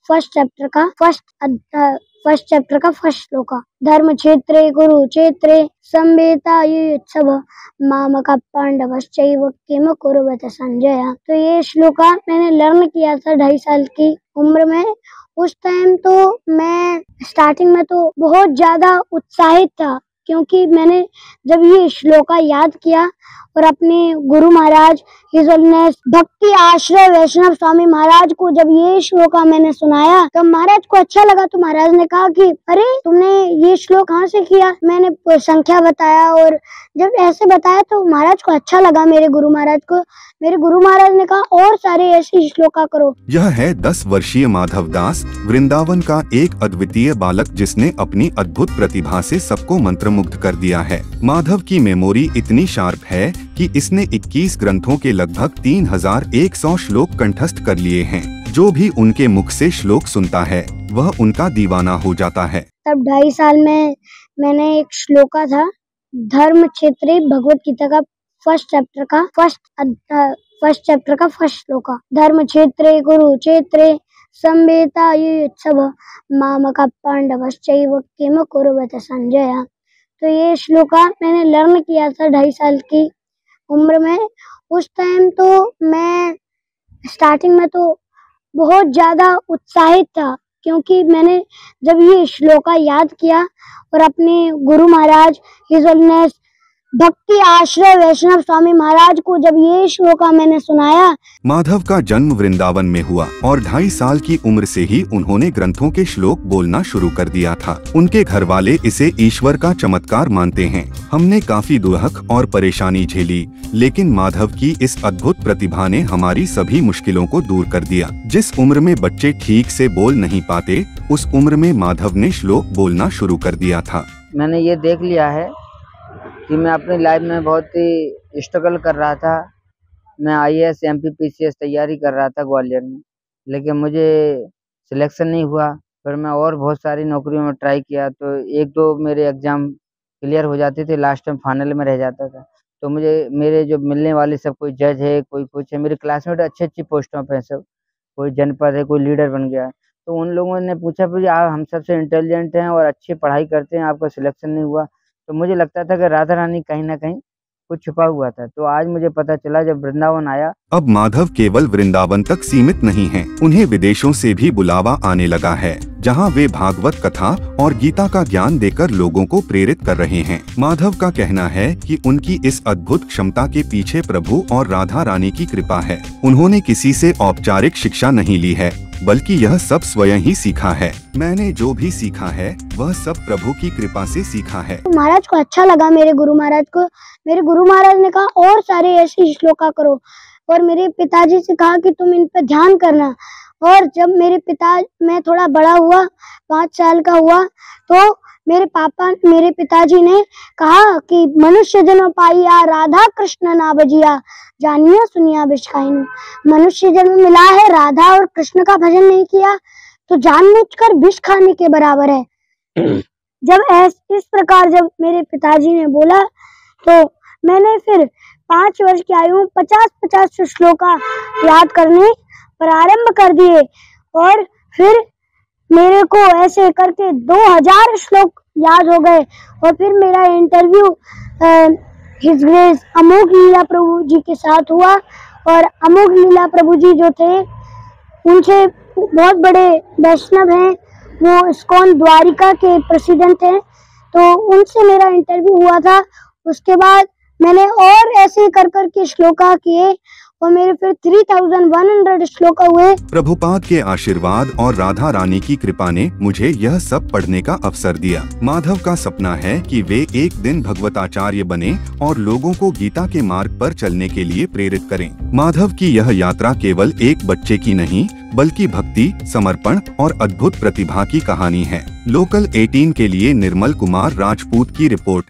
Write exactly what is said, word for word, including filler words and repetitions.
First chapter का first first chapter का first श्लोक। धर्म क्षेत्रे कुरुक्षेत्रे संवेता युत्सव मामका पांडवश्चैव किम कुर्वत संजय। तो ये श्लोक मैंने लर्न किया था ढाई साल की उम्र में। उस टाइम तो मैं स्टार्टिंग में तो बहुत ज्यादा उत्साहित था, क्योंकि मैंने जब ये श्लोका याद किया और अपने गुरु महाराज हिज होलीनेस भक्ति आश्रय वैष्णव स्वामी महाराज को जब ये श्लोका मैंने सुनाया तब महाराज को अच्छा लगा। तो महाराज ने कहा कि अरे तुमने ये श्लोक कहाँ से किया। मैंने संख्या बताया और जब ऐसे बताया तो महाराज को अच्छा लगा। मेरे गुरु महाराज को मेरे गुरु महाराज ने कहा और सारे ऐसे श्लोका करो। यह है दस वर्षीय माधव दास, वृंदावन का एक अद्वितीय बालक जिसने अपनी अद्भुत प्रतिभा से सबको मंत्रमुग्ध कर दिया है। माधव की मेमोरी इतनी शार्प है कि इसने इक्कीस ग्रंथों के लगभग तीन हजार एक सौ श्लोक कंठस्थ कर लिए हैं। जो भी उनके मुख से श्लोक सुनता है वह उनका दीवाना हो जाता है। तब ढाई साल में मैंने एक श्लोका था धर्म क्षेत्रे भगवत गीता का फर्स्ट चैप्टर का फर्स्ट फर्स्ट चैप्टर का फर्स्ट श्लोक। धर्म क्षेत्रे कुरुक्षेत्रे संवेता युत्सव मामका पांडवश्चैव किम कुर्वत संजय। तो ये श्लोका मैंने लर्न किया था ढाई साल की उम्र में। उस टाइम तो मैं स्टार्टिंग में तो बहुत ज्यादा उत्साहित था, क्योंकि मैंने जब ये श्लोका याद किया और अपने गुरु महाराज हिज होलीनेस भक्ति आश्रय वैष्णव स्वामी महाराज को जब ये श्लोका मैंने सुनाया। माधव का जन्म वृंदावन में हुआ और ढाई साल की उम्र से ही उन्होंने ग्रंथों के श्लोक बोलना शुरू कर दिया था। उनके घर वाले इसे ईश्वर का चमत्कार मानते हैं। हमने काफी दुख और परेशानी झेली, लेकिन माधव की इस अद्भुत प्रतिभा ने हमारी सभी मुश्किलों को दूर कर दिया। जिस उम्र में बच्चे ठीक से बोल नहीं पाते, उस उम्र में माधव ने श्लोक बोलना शुरू कर दिया था। मैंने ये देख लिया है कि मैं अपनी लाइफ में बहुत ही स्ट्रगल कर रहा था। मैं I A S, M P, P C S तैयारी कर रहा था ग्वालियर में, लेकिन मुझे सिलेक्शन नहीं हुआ। फिर मैं और बहुत सारी नौकरियों में ट्राई किया, तो एक दो मेरे एग्ज़ाम क्लियर हो जाते थे, लास्ट में फाइनल में रह जाता था। तो मुझे मेरे जो मिलने वाले सब, कोई जज है, कोई कुछ है, मेरे क्लासमेट अच्छी अच्छी पोस्टों पे सब, कोई जनपद है, कोई लीडर बन गया है। तो उन लोगों ने पूछा फिर आप हम सबसे इंटेलिजेंट हैं और अच्छी पढ़ाई करते हैं, आपका सिलेक्शन नहीं हुआ। तो मुझे लगता था कि राधा रानी कहीं ना कहीं कुछ छुपा हुआ था। तो आज मुझे पता चला जब वृंदावन आया। अब माधव केवल वृंदावन तक सीमित नहीं हैं, उन्हें विदेशों से भी बुलावा आने लगा है, जहां वे भागवत कथा और गीता का ज्ञान देकर लोगों को प्रेरित कर रहे हैं। माधव का कहना है कि उनकी इस अद्भुत क्षमता के पीछे प्रभु और राधा रानी की कृपा है। उन्होंने किसी से औपचारिक शिक्षा नहीं ली है, बल्कि यह सब स्वयं ही सीखा है। मैंने जो भी सीखा है वह सब प्रभु की कृपा से सीखा है। तो महाराज को अच्छा लगा। मेरे गुरु महाराज को मेरे गुरु महाराज ने कहा और सारे ऐसे श्लोका करो, और मेरे पिताजी से कहा कि तुम इन पर ध्यान करना। और जब मेरे पिता मैं थोड़ा बड़ा हुआ, पाँच साल का हुआ, तो मेरे पापा मेरे पिताजी ने कहा कि मनुष्य जन्म पाइया राधा कृष्ण ना बजिया जानिया सुनिया बिस्काइन। मनुष्य जन्म मिला है, राधा और कृष्ण का भजन नहीं किया तो जानबूझकर विष खाने के बराबर है। जब ऐस इस प्रकार जब मेरे पिताजी ने बोला तो मैंने फिर पाँच वर्ष की आयु में पचास पचास श्लोका याद करने प्रारंभ कर दिए, और फिर मेरे को ऐसे करके दो हजार श्लोक याद हो गए। और फिर मेरा interview his grace Amogh Lila Prabhu ji के साथ हुआ, और अमोघ लीला प्रभु जी जो थे उनसे बहुत बड़े वैष्णव हैं, वो इस्कॉन द्वारिका के प्रेसिडेंट हैं, तो उनसे मेरा इंटरव्यू हुआ था। उसके बाद मैंने और ऐसे कर कर के श्लोका किए और मेरे फिर थ्री थाउजेंड वन हंड्रेड श्लोक हुए। प्रभुपाद के आशीर्वाद और राधा रानी की कृपा ने मुझे यह सब पढ़ने का अवसर दिया। माधव का सपना है कि वे एक दिन भगवताचार्य बने और लोगों को गीता के मार्ग पर चलने के लिए प्रेरित करें। माधव की यह यात्रा केवल एक बच्चे की नहीं, बल्कि भक्ति, समर्पण और अद्भुत प्रतिभा की कहानी है। लोकल अठारह के लिए निर्मल कुमार राजपूत की रिपोर्ट।